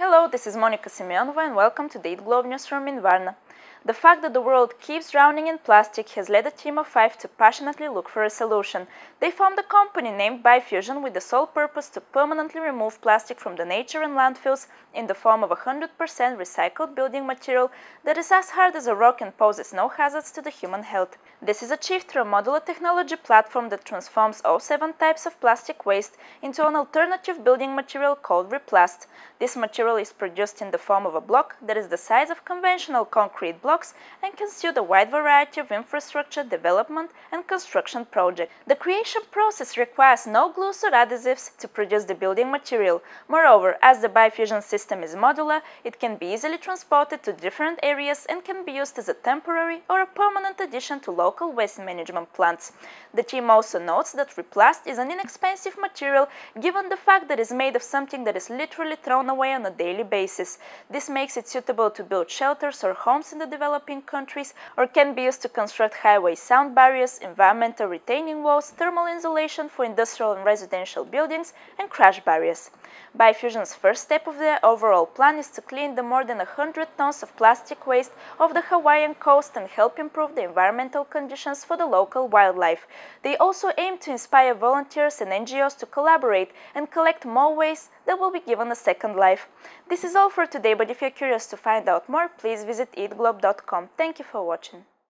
Hello, this is Monica Simeonova and welcome to the Eat Globe newsroom in Varna. The fact that the world keeps drowning in plastic has led a team of 5 to passionately look for a solution. They formed a company named Biofusion with the sole purpose to permanently remove plastic from the nature and landfills in the form of 100% recycled building material that is as hard as a rock and poses no hazards to the human health. This is achieved through a modular technology platform that transforms all 7 types of plastic waste into an alternative building material called Replast. This material is produced in the form of a block that is the size of conventional concrete blocks and can suit a wide variety of infrastructure development and construction projects. The creation process requires no glues or adhesives to produce the building material. Moreover, as the Biofusion system is modular, it can be easily transported to different areas and can be used as a temporary or a permanent addition to local waste management plants. The team also notes that Replast is an inexpensive material given the fact that it is made of something that is literally thrown away on a daily basis. This makes it suitable to build shelters or homes in the developing countries, or can be used to construct highway sound barriers, environmental retaining walls, thermal insulation for industrial and residential buildings, and crash barriers. Biofusion's first step of their overall plan is to clean the more than 100 tons of plastic waste off the Hawaiian coast and help improve the environmental conditions for the local wildlife. They also aim to inspire volunteers and NGOs to collaborate and collect more waste that will be given a second life. This is all for today, but if you're curious to find out more, please visit eatglobe.com. Thank you for watching.